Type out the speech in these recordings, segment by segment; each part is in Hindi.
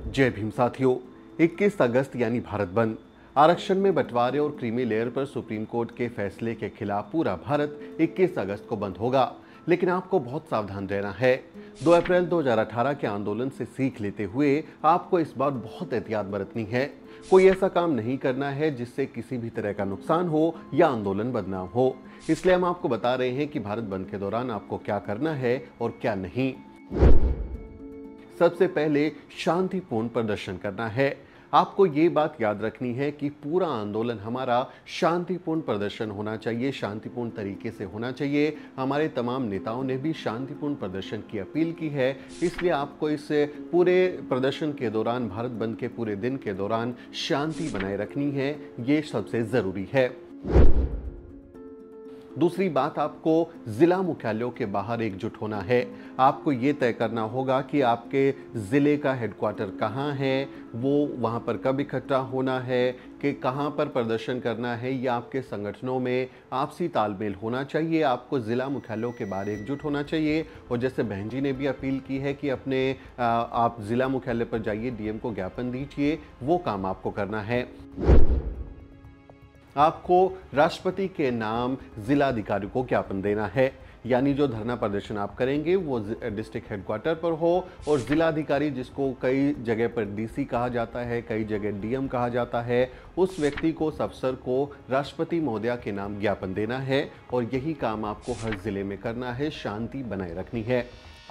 जय भीम साथियों। 21 अगस्त यानी भारत बंद, आरक्षण में बंटवारे और क्रीमी लेयर पर सुप्रीम कोर्ट के फैसले के खिलाफ पूरा भारत 21 अगस्त को बंद होगा। लेकिन आपको बहुत सावधान रहना है। 2 अप्रैल 2018 के आंदोलन से सीख लेते हुए आपको इस बार बहुत एहतियात बरतनी है। कोई ऐसा काम नहीं करना है जिससे किसी भी तरह का नुकसान हो या आंदोलन बदनाम हो। इसलिए हम आपको बता रहे हैं कि भारत बंद के दौरान आपको क्या करना है और क्या नहीं। सबसे पहले शांतिपूर्ण प्रदर्शन करना है। आपको ये बात याद रखनी है कि पूरा आंदोलन हमारा शांतिपूर्ण प्रदर्शन होना चाहिए, शांतिपूर्ण तरीके से होना चाहिए। हमारे तमाम नेताओं ने भी शांतिपूर्ण प्रदर्शन की अपील की है, इसलिए आपको इस पूरे प्रदर्शन के दौरान, भारत बंद के पूरे दिन के दौरान शांति बनाए रखनी है। ये सबसे ज़रूरी है। दूसरी बात, आपको जिला मुख्यालयों के बाहर एकजुट होना है। आपको ये तय करना होगा कि आपके ज़िले का हेडक्वार्टर कहाँ है, वो वहाँ पर कब इकट्ठा होना है, कि कहाँ पर प्रदर्शन करना है। या आपके संगठनों में आपसी तालमेल होना चाहिए। आपको ज़िला मुख्यालयों के बाहर एकजुट होना चाहिए। और जैसे बहन जी ने भी अपील की है कि आप ज़िला मुख्यालय पर जाइए, डीएम को ज्ञापन दीजिए, वो काम आपको करना है। आपको राष्ट्रपति के नाम जिलाधिकारी को ज्ञापन देना है, यानी जो धरना प्रदर्शन आप करेंगे वो डिस्ट्रिक्ट हेडक्वार्टर पर हो, और जिलाधिकारी, जिसको कई जगह पर डीसी कहा जाता है, कई जगह डीएम कहा जाता है, उस व्यक्ति को, उस अफसर को राष्ट्रपति महोदया के नाम ज्ञापन देना है। और यही काम आपको हर जिले में करना है, शांति बनाए रखनी है।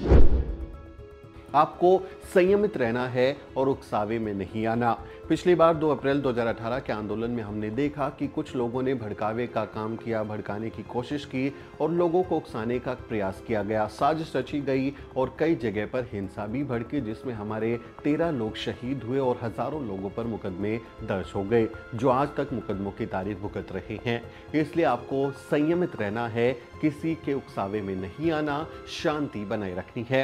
आपको संयमित रहना है और उकसावे में नहीं आना। पिछली बार 2 अप्रैल 2018 के आंदोलन में हमने देखा कि कुछ लोगों ने भड़कावे का काम किया, भड़काने की कोशिश की और लोगों को उकसाने का प्रयास किया गया, साजिश रची गई और कई जगह पर हिंसा भी भड़की, जिसमें हमारे 13 लोग शहीद हुए और हजारों लोगों पर मुकदमे दर्ज हो गए, जो आज तक मुकदमों की तारीख भुगत रहे हैं। इसलिए आपको संयमित रहना है, किसी के उकसावे में नहीं आना, शांति बनाए रखनी है।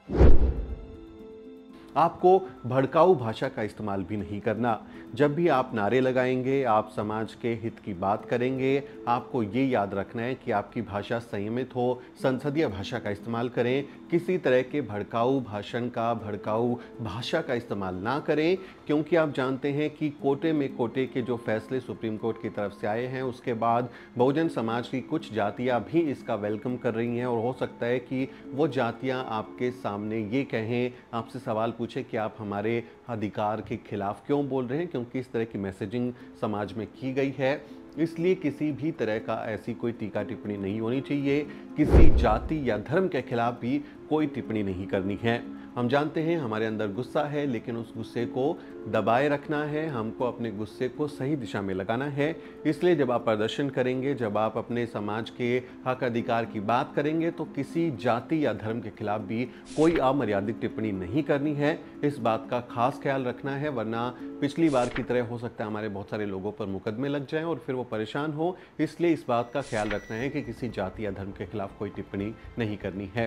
आपको भड़काऊ भाषा का इस्तेमाल भी नहीं करना। जब भी आप नारे लगाएंगे, आप समाज के हित की बात करेंगे, आपको ये याद रखना है कि आपकी भाषा संयमित हो, संसदीय भाषा का इस्तेमाल करें। किसी तरह के भड़काऊ भाषण का, भड़काऊ भाषा का इस्तेमाल ना करें, क्योंकि आप जानते हैं कि कोटे के जो फैसले सुप्रीम कोर्ट की तरफ से आए हैं, उसके बाद बहुजन समाज की कुछ जातियां भी इसका वेलकम कर रही हैं। और हो सकता है कि वो जातियां आपके सामने ये कहें, आपसे सवाल पूछे कि आप हमारे अधिकार के खिलाफ क्यों बोल रहे हैं, क्योंकि इस तरह की मैसेजिंग समाज में की गई है। इसलिए किसी भी तरह का ऐसी कोई टीका टिप्पणी नहीं होनी चाहिए। किसी जाति या धर्म के खिलाफ भी कोई टिप्पणी नहीं करनी है। हम जानते हैं हमारे अंदर गुस्सा है, लेकिन उस गुस्से को दबाए रखना है। हमको अपने गुस्से को सही दिशा में लगाना है। इसलिए जब आप प्रदर्शन करेंगे, जब आप अपने समाज के हक अधिकार की बात करेंगे, तो किसी जाति या धर्म के खिलाफ भी कोई अमर्यादित टिप्पणी नहीं करनी है। इस बात का खास ख्याल रखना है, वरना पिछली बार की तरह हो सकता है हमारे बहुत सारे लोगों पर मुकदमे लग जाएं और फिर वो परेशान हो। इसलिए इस बात का ख्याल रखना है कि किसी जाति या धर्म के खिलाफ कोई टिप्पणी नहीं करनी है।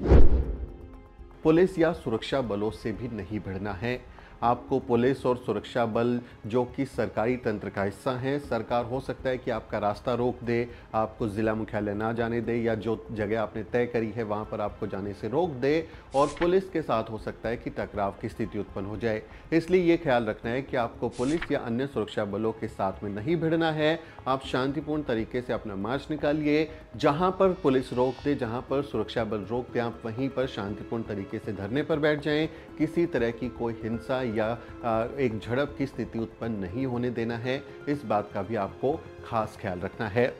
पुलिस या सुरक्षा बलों से भी नहीं भिड़ना है। आपको पुलिस और सुरक्षा बल, जो कि सरकारी तंत्र का हिस्सा है, सरकार हो सकता है कि आपका रास्ता रोक दे, आपको ज़िला मुख्यालय ना जाने दे, या जो जगह आपने तय करी है वहाँ पर आपको जाने से रोक दे, और पुलिस के साथ हो सकता है कि टकराव की स्थिति उत्पन्न हो जाए। इसलिए ये ख्याल रखना है कि आपको पुलिस या अन्य सुरक्षा बलों के साथ में नहीं भिड़ना है। आप शांतिपूर्ण तरीके से अपना मार्च निकालिए। जहाँ पर पुलिस रोक दे, जहाँ पर सुरक्षा बल रोक दे, आप वहीं पर शांतिपूर्ण तरीके से धरने पर बैठ जाएं। किसी तरह की कोई हिंसा या एक झड़प की स्थिति उत्पन्न नहीं होने देना है। इस बात का भी आपको खास ख्याल रखना है।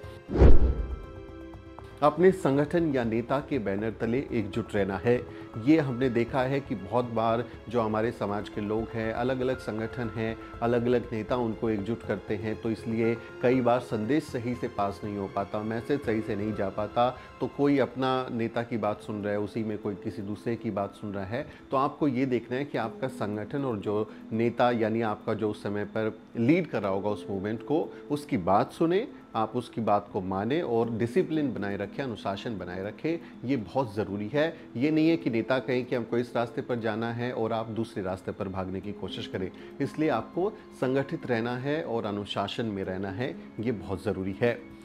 अपने संगठन या नेता के बैनर तले एकजुट रहना है। ये हमने देखा है कि बहुत बार जो हमारे समाज के लोग हैं, अलग अलग संगठन हैं, अलग अलग नेता उनको एकजुट करते हैं, तो इसलिए कई बार संदेश सही से पास नहीं हो पाता, मैसेज सही से नहीं जा पाता। तो कोई अपना नेता की बात सुन रहा है, उसी में कोई किसी दूसरे की बात सुन रहा है। तो आपको ये देखना है कि आपका संगठन और जो नेता, यानी आपका जो उस समय पर लीड कर रहा होगा उस मूवमेंट को, उसकी बात सुने, आप उसकी बात को माने और डिसिप्लिन बनाए रखें, अनुशासन बनाए रखें। ये बहुत ज़रूरी है। ये नहीं है कि नेता कहें कि हमको इस रास्ते पर जाना है और आप दूसरे रास्ते पर भागने की कोशिश करें। इसलिए आपको संगठित रहना है और अनुशासन में रहना है। ये बहुत ज़रूरी है।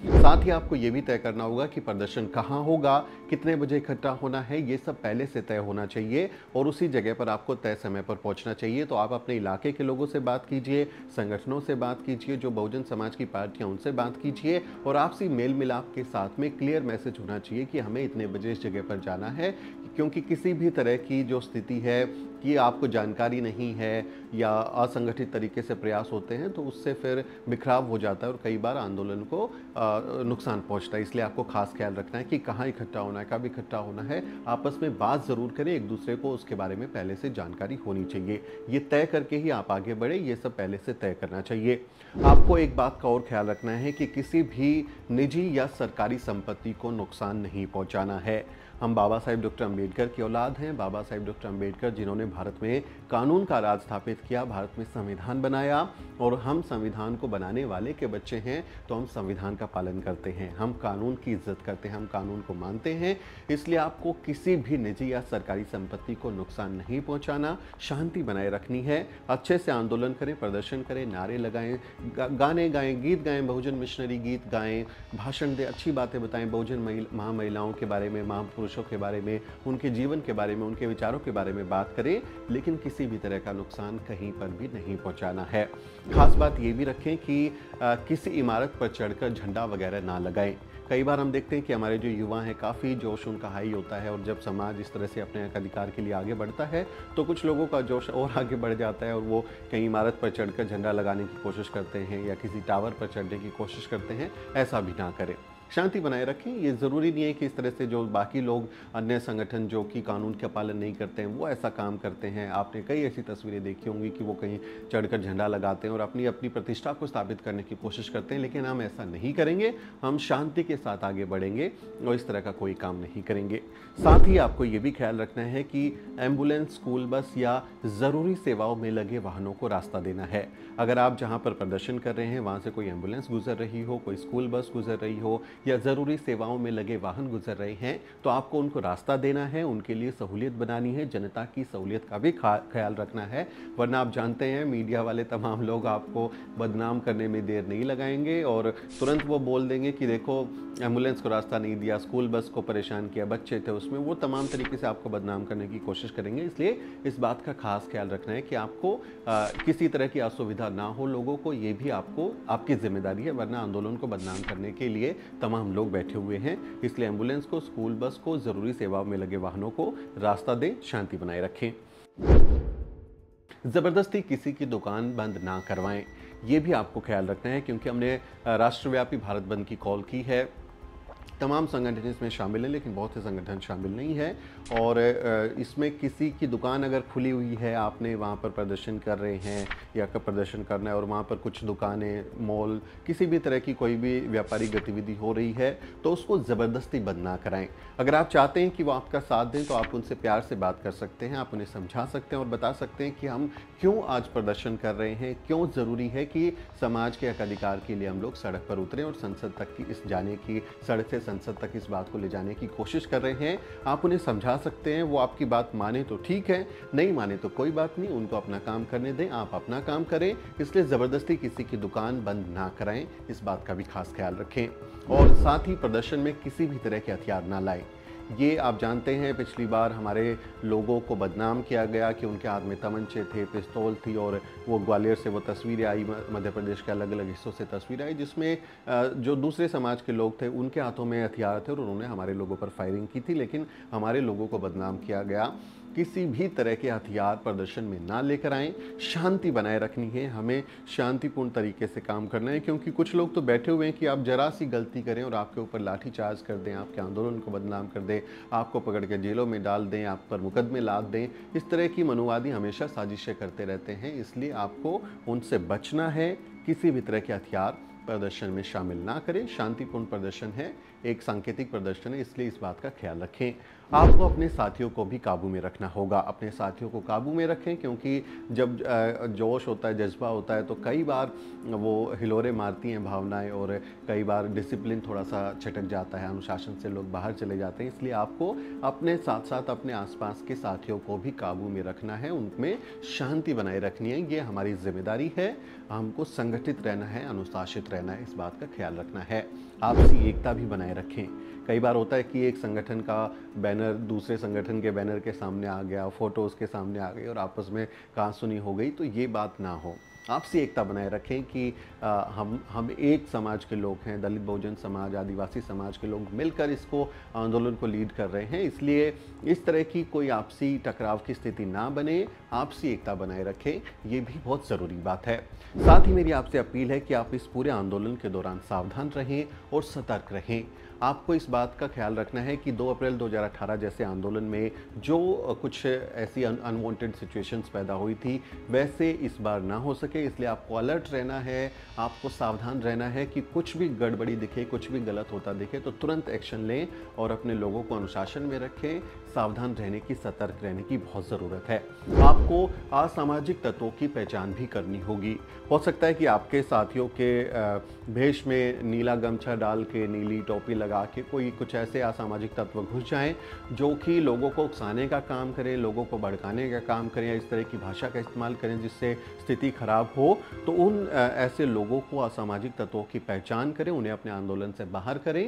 साथ ही आपको ये भी तय करना होगा कि प्रदर्शन कहाँ होगा, कितने बजे इकट्ठा होना है, ये सब पहले से तय होना चाहिए और उसी जगह पर आपको तय समय पर पहुंचना चाहिए। तो आप अपने इलाके के लोगों से बात कीजिए, संगठनों से बात कीजिए, जो बहुजन समाज की पार्टियां उनसे बात कीजिए और आपसी मेल मिलाप के साथ में क्लियर मैसेज होना चाहिए कि हमें इतने बजे इस जगह पर जाना है। क्योंकि किसी भी तरह की जो स्थिति है कि आपको जानकारी नहीं है या असंगठित तरीके से प्रयास होते हैं, तो उससे फिर बिखराव हो जाता है और कई बार आंदोलन को नुकसान पहुंचता है। इसलिए आपको खास ख्याल रखना है कि कहाँ इकट्ठा होना है, कब इकट्ठा होना है। आपस में बात ज़रूर करें, एक दूसरे को उसके बारे में पहले से जानकारी होनी चाहिए। ये तय करके ही आप आगे बढ़े, ये सब पहले से तय करना चाहिए। आपको एक बात का और ख्याल रखना है कि किसी भी निजी या सरकारी संपत्ति को नुकसान नहीं पहुंचाना है। हम बाबा साहेब डॉक्टर अंबेडकर की औलाद हैं। बाबा साहेब डॉक्टर अंबेडकर जिन्होंने भारत में कानून का राज स्थापित किया, भारत में संविधान बनाया और हम संविधान को बनाने वाले के बच्चे हैं, तो हम संविधान का पालन करते हैं, हम कानून की इज्जत करते हैं, हम कानून को मानते हैं। इसलिए आपको किसी भी निजी या सरकारी संपत्ति को नुकसान नहीं पहुंचाना, शांति बनाए रखनी है। अच्छे से आंदोलन करें, प्रदर्शन करें, नारे लगाएं, गाने गाएं, गीत गाएं, बहुजन मिशनरी गीत गाएं, भाषण दें, अच्छी बातें बताएं, बहुजन महिलाओं के बारे में, महापुरुषों के बारे में, उनके जीवन के बारे में, उनके विचारों के बारे में बात करें, लेकिन किसी भी तरह का नुकसान कहीं पर भी नहीं पहुंचाना है। खास बात ये भी रखें कि किसी इमारत पर चढ़कर झंडा वगैरह ना लगाएं। कई बार हम देखते हैं कि हमारे जो युवा हैं, काफ़ी जोश उनका हाई होता है और जब समाज इस तरह से अपने अधिकार के लिए आगे बढ़ता है तो कुछ लोगों का जोश और आगे बढ़ जाता है और वो कहीं इमारत पर चढ़कर झंडा लगाने की कोशिश करते हैं या किसी टावर पर चढ़ने की कोशिश करते हैं। ऐसा भी ना करें, शांति बनाए रखें। ये ज़रूरी नहीं है कि इस तरह से जो बाकी लोग, अन्य संगठन जो कि कानून का पालन नहीं करते हैं, वो ऐसा काम करते हैं। आपने कई ऐसी तस्वीरें देखी होंगी कि वो कहीं चढ़कर झंडा लगाते हैं और अपनी अपनी प्रतिष्ठा को स्थापित करने की कोशिश करते हैं, लेकिन हम ऐसा नहीं करेंगे। हम शांति के साथ आगे बढ़ेंगे और इस तरह का कोई काम नहीं करेंगे। साथ ही आपको ये भी ख्याल रखना है कि एम्बुलेंस, स्कूल बस या ज़रूरी सेवाओं में लगे वाहनों को रास्ता देना है। अगर आप जहाँ पर प्रदर्शन कर रहे हैं वहाँ से कोई एम्बुलेंस गुजर रही हो, कोई स्कूल बस गुजर रही हो या ज़रूरी सेवाओं में लगे वाहन गुजर रहे हैं, तो आपको उनको रास्ता देना है, उनके लिए सहूलियत बनानी है, जनता की सहूलियत का भी ख्याल रखना है। वरना आप जानते हैं मीडिया वाले तमाम लोग आपको बदनाम करने में देर नहीं लगाएंगे और तुरंत वो बोल देंगे कि देखो एम्बुलेंस को रास्ता नहीं दिया, स्कूल बस को परेशान किया, बच्चे थे उसमें, वो तमाम तरीके से आपको बदनाम करने की कोशिश करेंगे। इसलिए इस बात का खास ख्याल रखना है कि आपको किसी तरह की असुविधा ना हो लोगों को, ये भी आपकी जिम्मेदारी है। वरना आंदोलन को बदनाम करने के लिए तमाम लोग बैठे हुए हैं। इसलिए एम्बुलेंस को, स्कूल बस को, ज़रूरी सेवाओं में लगे वाहनों को रास्ता दें, शांति बनाए रखें। ज़बरदस्ती किसी की दुकान बंद ना करवाएं, ये भी आपको ख्याल रखना है, क्योंकि हमने राष्ट्रव्यापी भारत बंद की कॉल की है। तमाम संगठन इसमें शामिल हैं, लेकिन बहुत से संगठन शामिल नहीं है और इसमें किसी की दुकान अगर खुली हुई है, आपने वहाँ पर प्रदर्शन कर रहे हैं या प्रदर्शन करना है और वहाँ पर कुछ दुकानें, मॉल, किसी भी तरह की कोई भी व्यापारिक गतिविधि हो रही है, तो उसको ज़बरदस्ती बंद ना कराएं। अगर आप चाहते हैं कि वो आपका साथ दें तो आप उनसे प्यार से बात कर सकते हैं, आप उन्हें समझा सकते हैं और बता सकते हैं कि हम क्यों आज प्रदर्शन कर रहे हैं, क्यों ज़रूरी है कि समाज के हक अधिकार के लिए हम लोग सड़क पर उतरें और संसद तक की इस जाने की, सड़क से संसद तक इस बात को ले जाने की कोशिश कर रहे हैं। आप उन्हें समझा सकते हैं, वो आपकी बात माने तो ठीक है, नहीं माने तो कोई बात नहीं, उनको अपना काम करने दें, आप अपना काम करें। इसलिए ज़बरदस्ती किसी की दुकान बंद ना कराएं, इस बात का भी खास ख्याल रखें। और साथ ही प्रदर्शन में किसी भी तरह के हथियार ना लाएं। ये आप जानते हैं पिछली बार हमारे लोगों को बदनाम किया गया कि उनके हाथ में तमंचे थे, पिस्तौल थी और वो ग्वालियर से वो तस्वीरें आई, मध्य प्रदेश के अलग अलग हिस्सों से तस्वीरें आई जिसमें जो दूसरे समाज के लोग थे उनके हाथों में हथियार थे और उन्होंने हमारे लोगों पर फायरिंग की थी, लेकिन हमारे लोगों को बदनाम किया गया। किसी भी तरह के हथियार प्रदर्शन में ना लेकर आएं, शांति बनाए रखनी है, हमें शांतिपूर्ण तरीके से काम करना है, क्योंकि कुछ लोग तो बैठे हुए हैं कि आप जरा सी गलती करें और आपके ऊपर लाठीचार्ज कर दें, आपके आंदोलन को बदनाम कर दें, आपको पकड़ के जेलों में डाल दें, आप पर मुकदमे लाद दें। इस तरह की मनुवादी हमेशा साजिशें करते रहते हैं, इसलिए आपको उनसे बचना है। किसी भी तरह के हथियार प्रदर्शन में शामिल ना करें, शांतिपूर्ण प्रदर्शन है, एक सांकेतिक प्रदर्शन है, इसलिए इस बात का ख्याल रखें। आपको अपने साथियों को भी काबू में रखना होगा। अपने साथियों को काबू में रखें, क्योंकि जब जोश होता है, जज्बा होता है, तो कई बार वो हिलोरे मारती हैं भावनाएं, और कई बार डिसिप्लिन थोड़ा सा छटक जाता है, अनुशासन से लोग बाहर चले जाते हैं। इसलिए आपको अपने साथ साथ अपने आसपास के साथियों को भी काबू में रखना है, उनमें शांति बनाए रखनी है। ये हमारी जिम्मेदारी है। हमको संगठित रहना है, अनुशासित रहना है, इस बात का ख्याल रखना है। आपसी एकता भी बनाए रखें। कई बार होता है कि एक संगठन का बैनर दूसरे संगठन के बैनर के सामने आ गया, फोटो उसके सामने आ गई और आपस में कहासुनी हो गई, तो ये बात ना हो। आपसी एकता बनाए रखें कि हम एक समाज के लोग हैं, दलित बहुजन समाज, आदिवासी समाज के लोग मिलकर इसको आंदोलन को लीड कर रहे हैं, इसलिए इस तरह की कोई आपसी टकराव की स्थिति ना बने। आपसी एकता बनाए रखें, ये भी बहुत ज़रूरी बात है। साथ ही मेरी आपसे अपील है कि आप इस पूरे आंदोलन के दौरान सावधान रहें और सतर्क रहें। आपको इस बात का ख्याल रखना है कि 2 अप्रैल 2018 जैसे आंदोलन में जो कुछ ऐसी अनवांटेड सिचुएशंस पैदा हुई थी, वैसे इस बार ना हो सके, इसलिए आपको अलर्ट रहना है, आपको सावधान रहना है कि कुछ भी गड़बड़ी दिखे, कुछ भी गलत होता दिखे तो तुरंत एक्शन लें और अपने लोगों को अनुशासन में रखें। सावधान रहने की, सतर्क रहने की बहुत ज़रूरत है। आपको असामाजिक तत्वों की पहचान भी करनी होगी। हो सकता है कि आपके साथियों के भेष में नीला गमछा डाल के, नीली टोपी लगा के कोई कुछ ऐसे असामाजिक तत्व घुस जाएं जो कि लोगों को उकसाने का काम करें, लोगों को भड़काने का काम करें, या इस तरह की भाषा का इस्तेमाल करें जिससे स्थिति खराब हो। तो उन ऐसे लोगों को, असामाजिक तत्वों की पहचान करें, उन्हें अपने आंदोलन से बाहर करें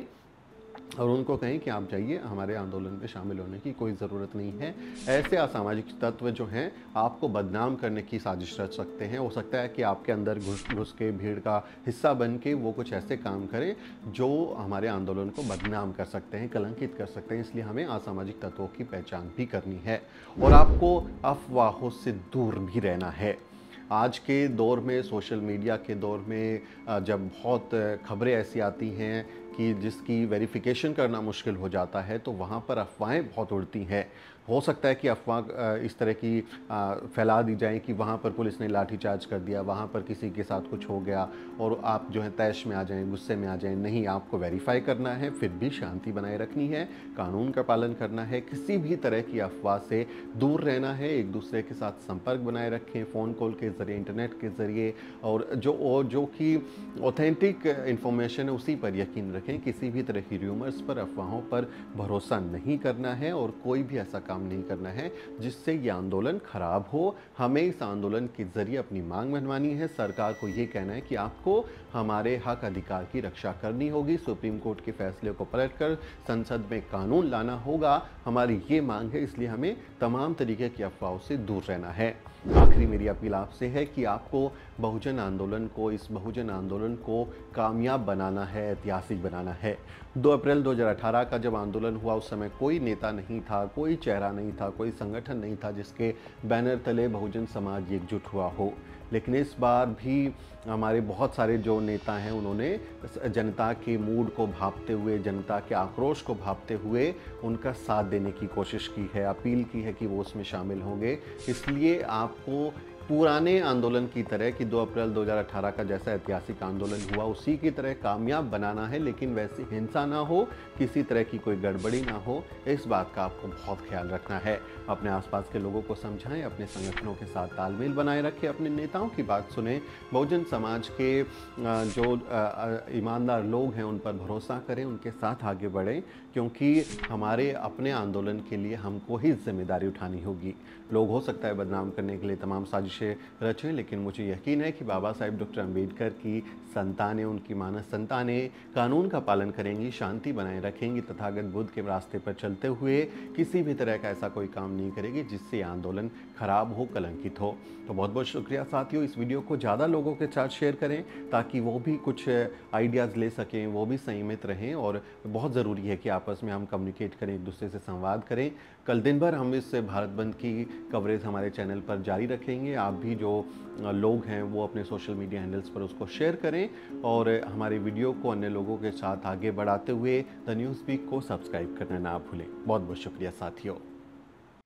और उनको कहें कि आप जाइए, हमारे आंदोलन में शामिल होने की कोई ज़रूरत नहीं है। ऐसे असामाजिक तत्व जो हैं आपको बदनाम करने की साजिश रच सकते हैं। हो सकता है कि आपके अंदर घुस के, भीड़ का हिस्सा बन के वो कुछ ऐसे काम करें जो हमारे आंदोलन को बदनाम कर सकते हैं, कलंकित कर सकते हैं। इसलिए हमें असामाजिक तत्वों की पहचान भी करनी है और आपको अफवाहों से दूर भी रहना है। आज के दौर में, सोशल मीडिया के दौर में, जब बहुत खबरें ऐसी आती हैं कि जिसकी वेरिफिकेशन करना मुश्किल हो जाता है, तो वहाँ पर अफवाहें बहुत उड़ती हैं। हो सकता है कि अफवाह इस तरह की फैला दी जाए कि वहाँ पर पुलिस ने लाठीचार्ज कर दिया, वहाँ पर किसी के साथ कुछ हो गया और आप जो है तैश में आ जाएं, गुस्से में आ जाएं। नहीं, आपको वेरीफाई करना है, फिर भी शांति बनाए रखनी है, कानून का पालन करना है, किसी भी तरह की अफवाह से दूर रहना है। एक दूसरे के साथ संपर्क बनाए रखें, फ़ोन कॉल के ज़रिए, इंटरनेट के ज़रिए, और जो कि ऑथेंटिक इन्फॉर्मेशन है उसी पर यकीन रखें। किसी भी तरह की र्यूमर्स पर, अफवाहों पर भरोसा नहीं करना है और कोई भी ऐसा काम नहीं करना है जिससे ये आंदोलन खराब हो। हमें इस आंदोलन के जरिए अपनी मांग मनवानी है। सरकार को ये कहना है कि आपको हमारे हक अधिकार की रक्षा करनी होगी। सुप्रीम कोर्ट के फैसले को पलटकर संसद में कानून लाना होगा। हमारी ये मांग है, इसलिए हमें तमाम तरीके की अफवाहों से दूर रहना है। आखिरी मेरी अपील आपसे है कि आपको इस बहुजन आंदोलन को कामयाब बनाना है, ऐतिहासिक बनाना है। 2 अप्रैल 2018 का जब आंदोलन हुआ, उस समय कोई नेता नहीं था, कोई चेहरा नहीं था, कोई संगठन नहीं था जिसके बैनर तले बहुजन समाज एकजुट हुआ हो। लेकिन इस बार भी हमारे बहुत सारे जो नेता हैं, उन्होंने जनता के मूड को भांपते हुए, जनता के आक्रोश को भांपते हुए उनका साथ देने की कोशिश की है, अपील की है कि वो उसमें शामिल होंगे। इसलिए आपको पुराने आंदोलन की तरह कि 2 अप्रैल 2018 का जैसा ऐतिहासिक आंदोलन हुआ उसी की तरह कामयाब बनाना है, लेकिन वैसी हिंसा ना हो, किसी तरह की कोई गड़बड़ी ना हो, इस बात का आपको बहुत ख्याल रखना है। अपने आसपास के लोगों को समझाएं, अपने संगठनों के साथ तालमेल बनाए रखें, अपने नेताओं की बात सुनें, बहुजन समाज के जो ईमानदार लोग हैं उन पर भरोसा करें, उनके साथ आगे बढ़ें, क्योंकि हमारे अपने आंदोलन के लिए हमको ही जिम्मेदारी उठानी होगी। लोग हो सकता है बदनाम करने के लिए तमाम साजिशें रचें, लेकिन मुझे यकीन है कि बाबा साहेब डॉक्टर अम्बेडकर की संतानें, उनकी मानस संतानें कानून का पालन करेंगी, शांति बनाए रखेंगी, तथागत बुद्ध के रास्ते पर चलते हुए किसी भी तरह का ऐसा कोई काम नहीं करेगी जिससे आंदोलन खराब हो, कलंकित हो। तो बहुत बहुत शुक्रिया साथियों। इस वीडियो को ज़्यादा लोगों के साथ शेयर करें ताकि वो भी कुछ आइडियाज़ ले सकें, वो भी संयमित रहें, और बहुत ज़रूरी है कि आपस में हम कम्युनिकेट करें, एक दूसरे से संवाद करें। कल दिन भर हम इस भारत बंद की कवरेज हमारे चैनल पर जारी रखेंगे। आप भी जो लोग हैं वो अपने सोशल मीडिया हैंडल्स पर उसको शेयर करें और हमारे वीडियो को अन्य लोगों के साथ आगे बढ़ाते हुए द न्यूज़ वीक को सब्सक्राइब करना ना भूलें। बहुत बहुत शुक्रिया साथियों।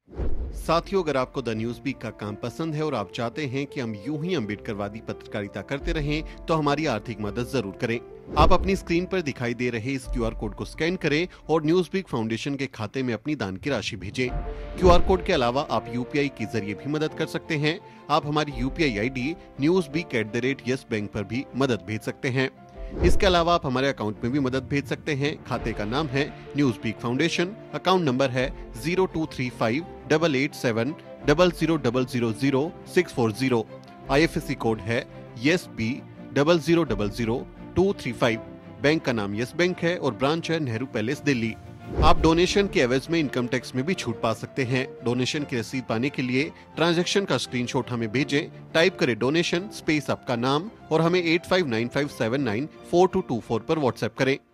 साथियों, अगर आपको द न्यूज़ वीक का काम पसंद है और आप चाहते हैं कि हम यूं ही अम्बेडकरवादी पत्रकारिता करते रहें, तो हमारी आर्थिक मदद जरूर करें। आप अपनी स्क्रीन पर दिखाई दे रहे इस क्यूआर कोड को स्कैन करें और न्यूज़ वीक फाउंडेशन के खाते में अपनी दान की राशि भेजें। क्यूआर कोड के अलावा आप यूपीआई के जरिए भी मदद कर सकते हैं। आप हमारी यूपीआई आईडी newsweek@YesBank पर भी मदद भेज सकते हैं। इसके अलावा आप हमारे अकाउंट में भी मदद भेज सकते हैं। खाते का नाम है news week foundation, account number है 02358800000640। IFSC कोड है YesB000235। बैंक का नाम यस बैंक है और ब्रांच है नेहरू पैलेस, दिल्ली। आप डोनेशन के एवज में इनकम टैक्स में भी छूट पा सकते हैं। डोनेशन की रसीद पाने के लिए ट्रांजैक्शन का स्क्रीनशॉट हमें भेजें। टाइप करें डोनेशन स्पेस आपका नाम और हमें 8595794224 पर व्हाट्सएप करें।